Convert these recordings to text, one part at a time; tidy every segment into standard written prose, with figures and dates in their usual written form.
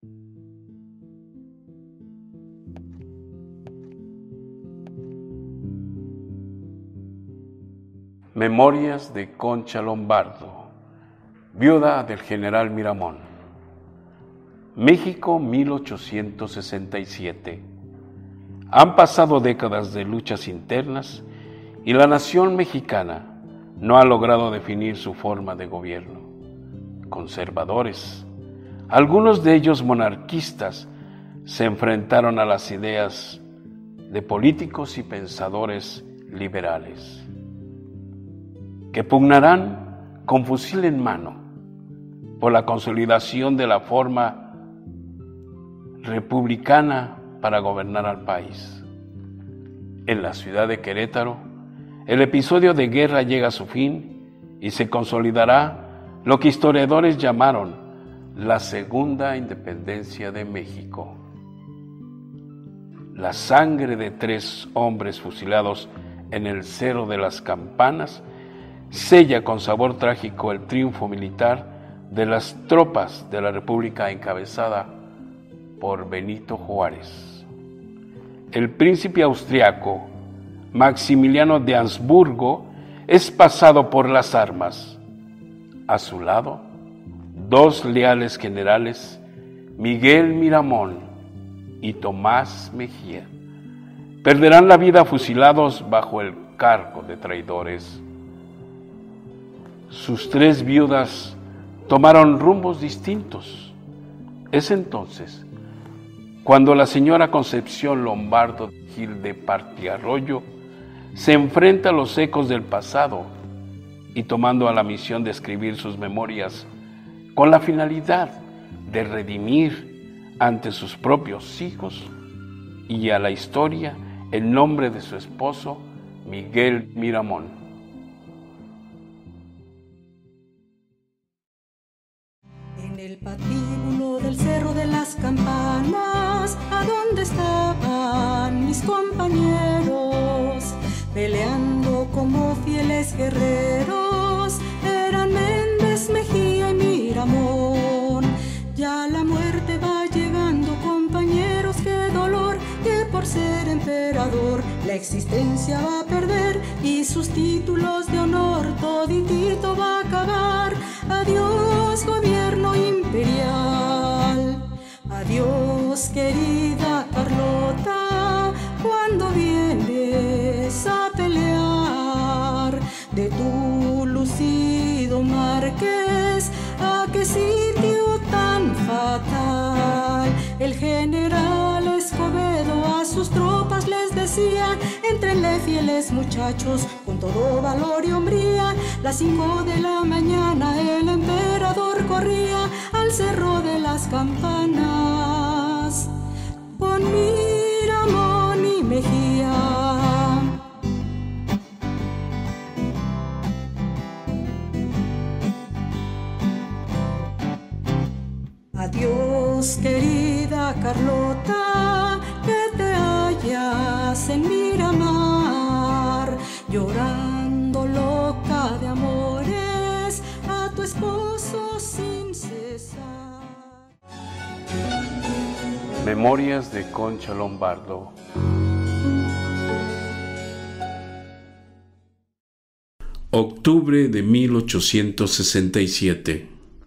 Memorias de Concha Lombardo, viuda del general Miramón. México, 1867. Han pasado décadas de luchas internas y la nación mexicana no ha logrado definir su forma de gobierno. Conservadores, algunos de ellos monarquistas, se enfrentaron a las ideas de políticos y pensadores liberales, que pugnarán con fusil en mano por la consolidación de la forma republicana para gobernar al país. En la ciudad de Querétaro, el episodio de guerra llega a su fin y se consolidará lo que historiadores llamaron la Segunda Independencia de México. La sangre de 3 hombres fusilados en el Cerro de las Campanas sella con sabor trágico el triunfo militar de las tropas de la República encabezada por Benito Juárez. El príncipe austriaco Maximiliano de Habsburgo es pasado por las armas. A su lado, 2 leales generales, Miguel Miramón y Tomás Mejía, perderán la vida fusilados bajo el cargo de traidores. Sus 3 viudas tomaron rumbos distintos. Es entonces cuando la señora Concepción Lombardo Gil de Partiarroyo se enfrenta a los ecos del pasado y, tomando a la misión de escribir sus memorias con la finalidad de redimir ante sus propios hijos y a la historia el nombre de su esposo Miguel Miramón. En el patíbulo del Cerro de las Campanas, ¿a dónde estaban mis compañeros? Peleando como fieles guerreros, eran Méndez, Mejía y Miramón. Ya la muerte va llegando, compañeros, qué dolor, que por ser emperador la existencia va a perder y sus títulos de honor toditito va a acabar. Adiós, gobierno imperial, adiós, querida Carlota, cuando vienes a pelear de tu lucido Marqués, ¿a qué sitio tan fatal? El general Escobedo a sus tropas les decía: entrenle fieles muchachos con todo valor y hombría. Las 5 de la mañana el emperador corría al Cerro de las Campanas con Miramón y Mejía. Adiós, querida Carlota, que te hallas en Miramar, llorando loca de amores a tu esposo sin cesar. Memorias de Concha Lombardo. Octubre de 1867.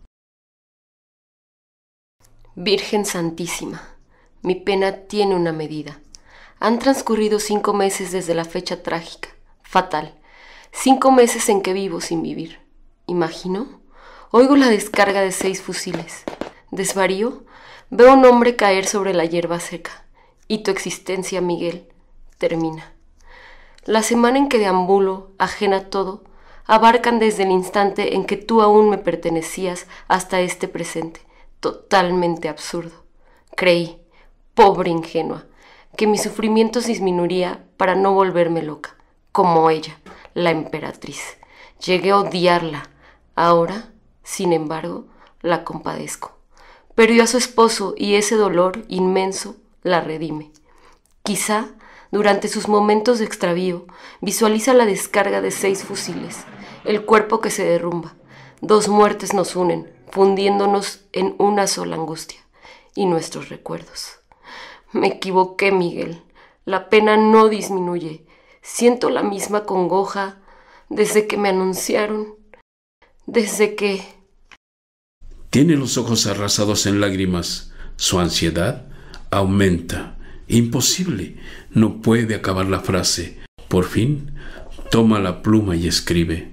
Virgen Santísima, mi pena tiene una medida. Han transcurrido 5 meses desde la fecha trágica, fatal. 5 meses en que vivo sin vivir. ¿Imagino? Oigo la descarga de 6 fusiles. Desvarío, veo a un hombre caer sobre la hierba seca. Y tu existencia, Miguel, termina. La semana en que deambulo, ajena a todo, abarcan desde el instante en que tú aún me pertenecías hasta este presente. Totalmente absurdo. Creí, pobre ingenua, que mi sufrimiento disminuiría para no volverme loca, como ella, la emperatriz. Llegué a odiarla. Ahora, sin embargo, la compadezco. Perdió a su esposo y ese dolor inmenso la redime. Quizá, durante sus momentos de extravío, visualiza la descarga de 6 fusiles, el cuerpo que se derrumba. 2 muertes nos unen, fundiéndonos en una sola angustia. y nuestros recuerdos. Me equivoqué, Miguel. La pena no disminuye. Siento la misma congoja desde que me anunciaron, desde que... Tiene los ojos arrasados en lágrimas. Su ansiedad aumenta. Imposible. No puede acabar la frase. Por fin, toma la pluma y escribe.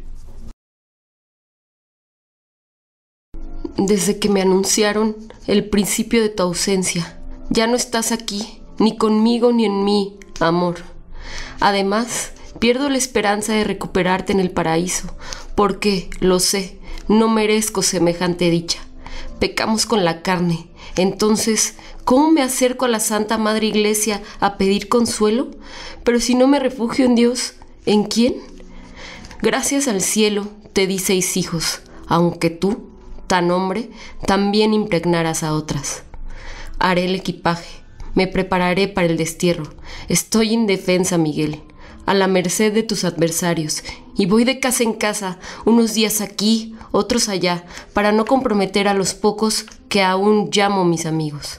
Desde que me anunciaron el principio de tu ausencia, ya no estás aquí, ni conmigo ni en mí, amor. Además, pierdo la esperanza de recuperarte en el paraíso, porque, lo sé, no merezco semejante dicha. Pecamos con la carne. Entonces, ¿cómo me acerco a la Santa Madre Iglesia a pedir consuelo? Pero si no me refugio en Dios, ¿en quién? Gracias al cielo te di 6 hijos, aunque tú, tan hombre, también impregnaras a otras. Haré el equipaje, me prepararé para el destierro. Estoy indefensa, Miguel, a la merced de tus adversarios, y voy de casa en casa, unos días aquí, otros allá, para no comprometer a los pocos que aún llamo mis amigos.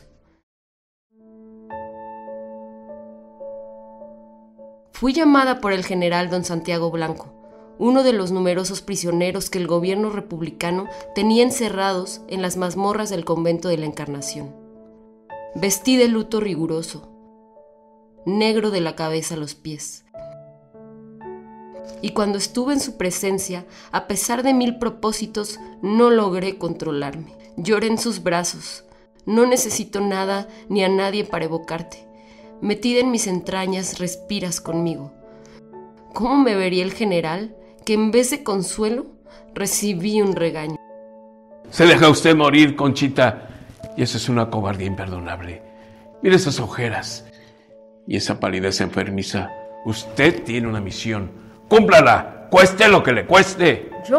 Fui llamada por el general don Santiago Blanco, uno de los numerosos prisioneros que el gobierno republicano tenía encerrados en las mazmorras del convento de la Encarnación. Vestí de luto riguroso, negro de la cabeza a los pies. Y cuando estuve en su presencia, a pesar de 1000 propósitos, no logré controlarme. Lloré en sus brazos. No necesito nada ni a nadie para evocarte. Metida en mis entrañas, respiras conmigo. ¿Cómo me vería el general que en vez de consuelo recibí un regaño? Se deja usted morir, Conchita, y eso es una cobardía imperdonable. Mire esas ojeras y esa palidez enfermiza. Usted tiene una misión. ¡Cúmplala! ¡Cueste lo que le cueste! ¿Yo?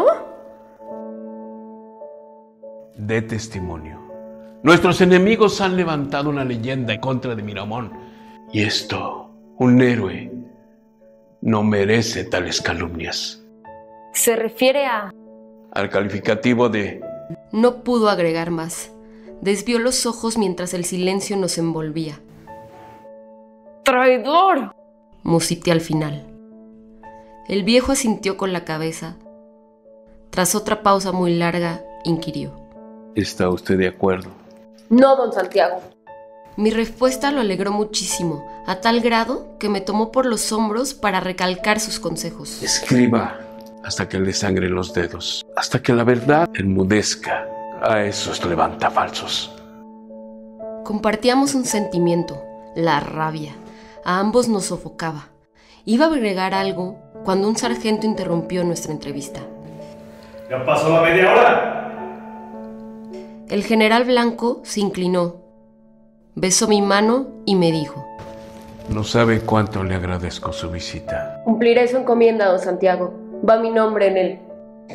Dé testimonio. Nuestros enemigos han levantado una leyenda en contra de Miramón. Y esto, un héroe, no merece tales calumnias. Se refiere al calificativo de... No pudo agregar más. Desvió los ojos mientras el silencio nos envolvía. ¡Traidor!, musité al final. El viejo asintió con la cabeza. Tras otra pausa muy larga, inquirió. ¿Está usted de acuerdo? No, don Santiago. Mi respuesta lo alegró muchísimo, a tal grado que me tomó por los hombros para recalcar sus consejos. Escriba hasta que le sangren los dedos, hasta que la verdad enmudezca a esos levantafalsos. Compartíamos un sentimiento, la rabia. A ambos nos sofocaba. Iba a agregar algo cuando un sargento interrumpió nuestra entrevista. ¡Ya pasó la media hora! El general Blanco se inclinó, besó mi mano y me dijo: No sabe cuánto le agradezco su visita. Cumpliré su encomienda, don Santiago. Va mi nombre en él.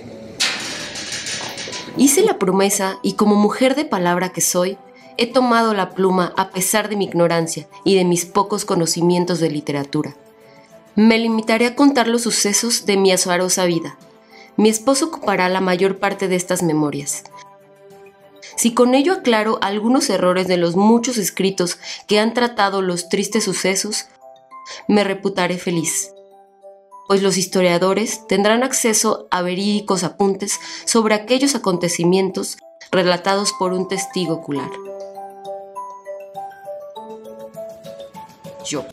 Hice la promesa y como mujer de palabra que soy, he tomado la pluma a pesar de mi ignorancia y de mis pocos conocimientos de literatura. Me limitaré a contar los sucesos de mi azarosa vida. Mi esposo ocupará la mayor parte de estas memorias. Si con ello aclaro algunos errores de los muchos escritos que han tratado los tristes sucesos, me reputaré feliz, pues los historiadores tendrán acceso a verídicos apuntes sobre aquellos acontecimientos relatados por un testigo ocular. Yo.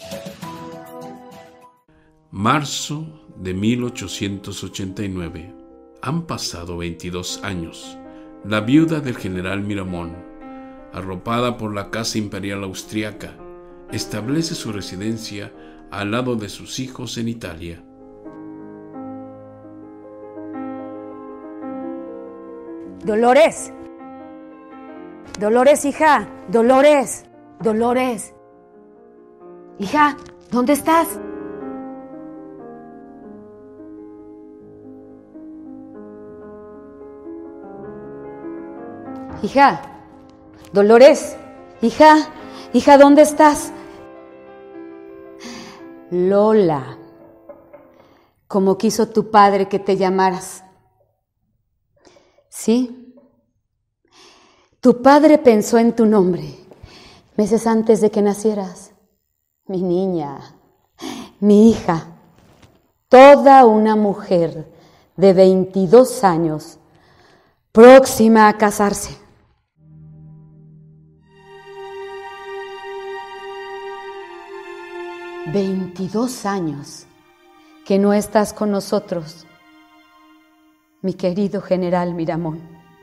Marzo de 1889. Han pasado 22 años. La viuda del general Miramón, arropada por la Casa Imperial Austriaca, establece su residencia al lado de sus hijos en Italia. Dolores. Dolores, hija. Dolores. Dolores. Hija, ¿dónde estás? Hija, Dolores, hija, ¿dónde estás? Lola, como quiso tu padre que te llamaras. Sí, tu padre pensó en tu nombre meses antes de que nacieras. Mi niña, mi hija, toda una mujer de 22 años, próxima a casarse. «22 años que no estás con nosotros, mi querido general Miramón.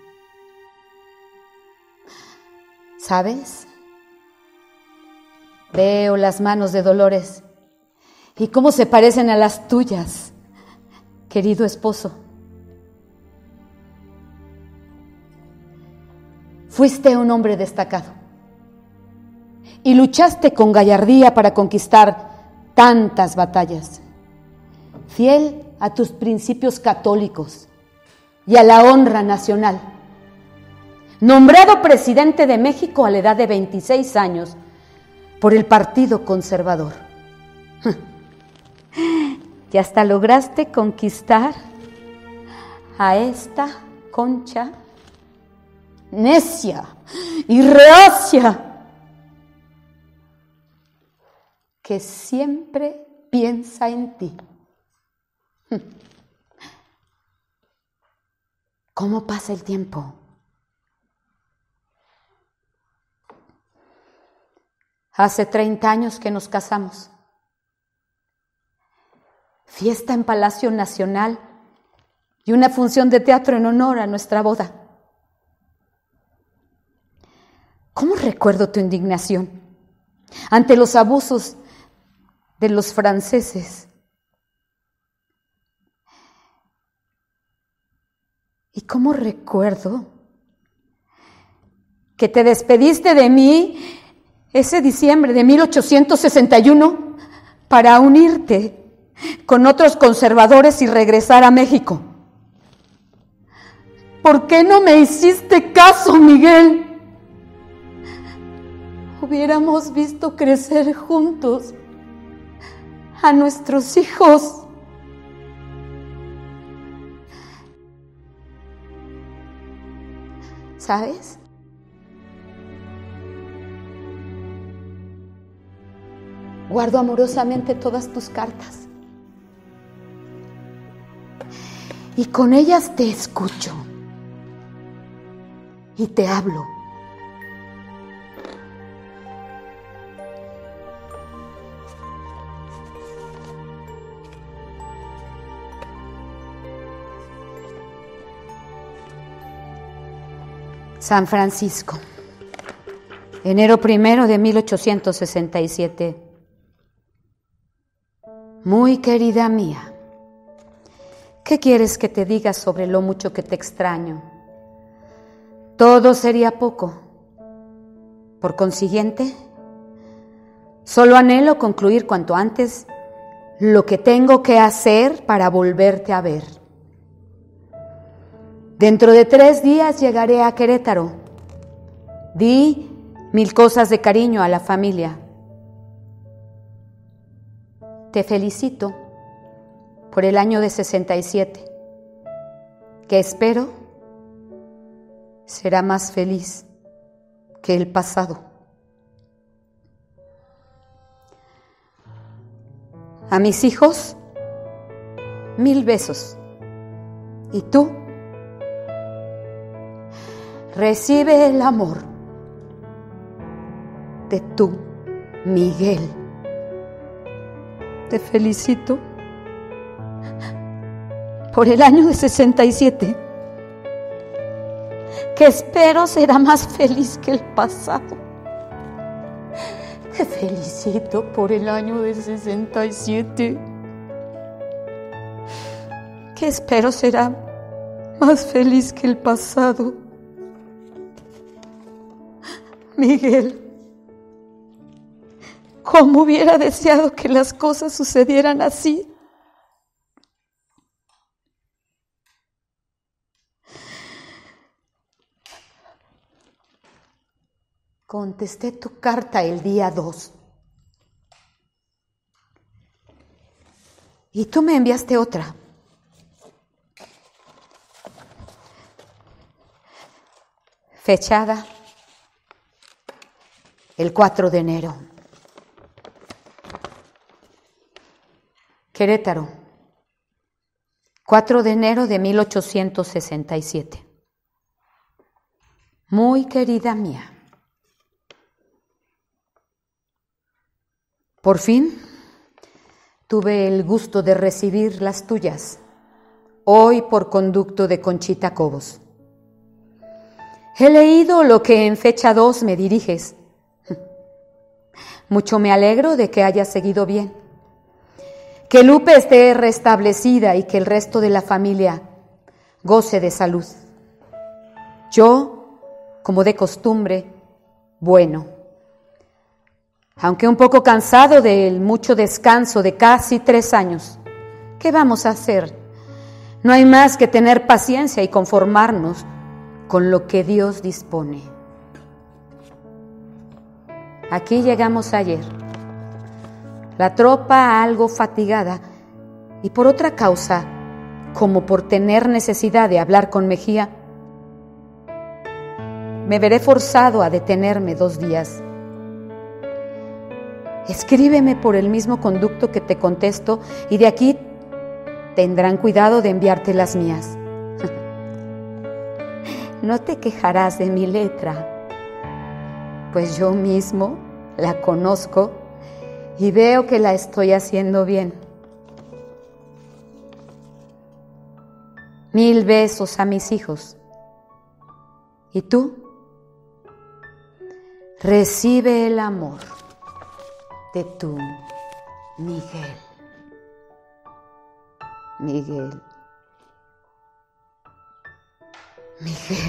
¿Sabes? Veo las manos de Dolores y cómo se parecen a las tuyas, querido esposo. Fuiste un hombre destacado y luchaste con gallardía para conquistar tantas batallas, fiel a tus principios católicos y a la honra nacional. Nombrado presidente de México a la edad de 26 años por el Partido Conservador. Y hasta lograste conquistar a esta concha necia y reacia que siempre piensa en ti. ¿Cómo pasa el tiempo? Hace 30 años que nos casamos. Fiesta en Palacio Nacional y una función de teatro en honor a nuestra boda. ¿Cómo recuerdo tu indignación ante los abusos de los franceses? ¿Y cómo recuerdo que te despediste de mí ese diciembre de 1861 para unirte con otros conservadores y regresar a México? ¿Por qué no me hiciste caso, Miguel? Hubiéramos visto crecer juntos a nuestros hijos. ¿Sabes? Guardo amorosamente todas tus cartas y con ellas te escucho y te hablo. San Francisco, enero 1 de 1867. Muy querida mía, ¿qué quieres que te diga sobre lo mucho que te extraño? Todo sería poco. Por consiguiente, solo anhelo concluir cuanto antes lo que tengo que hacer para volverte a ver. Dentro de 3 días llegaré a Querétaro. Di 1000 cosas de cariño a la familia. Te felicito por el año de 67, que espero será más feliz que el pasado. A mis hijos, 1000 besos. ¿Y tú? Recibe el amor de tu Miguel. Te felicito por el año de 67, que espero será más feliz que el pasado. Te felicito por el año de 67, que espero será más feliz que el pasado. Miguel, ¿cómo hubiera deseado que las cosas sucedieran así? Contesté tu carta el día 2. Y tú me enviaste otra. Fechada el 4 de enero. Querétaro, 4 de enero de 1867. Muy querida mía, por fin tuve el gusto de recibir las tuyas, hoy por conducto de Conchita Cobos. He leído lo que en fecha 2 me diriges. Mucho me alegro de que hayas seguido bien, que Lupe esté restablecida y que el resto de la familia goce de salud. Yo, como de costumbre, bueno, aunque un poco cansado del mucho descanso de casi 3 años. ¿Qué vamos a hacer? No hay más que tener paciencia y conformarnos con lo que Dios dispone. Aquí llegamos ayer, la tropa algo fatigada y por otra causa, como por tener necesidad de hablar con Mejía, me veré forzado a detenerme 2 días. Escríbeme por el mismo conducto que te contesto y de aquí tendrán cuidado de enviarte las mías. No te quejarás de mi letra, pues yo mismo la conozco y veo que la estoy haciendo bien. 1000 besos a mis hijos. ¿Y tú? Recibe el amor de tu Miguel. Miguel. Miguel.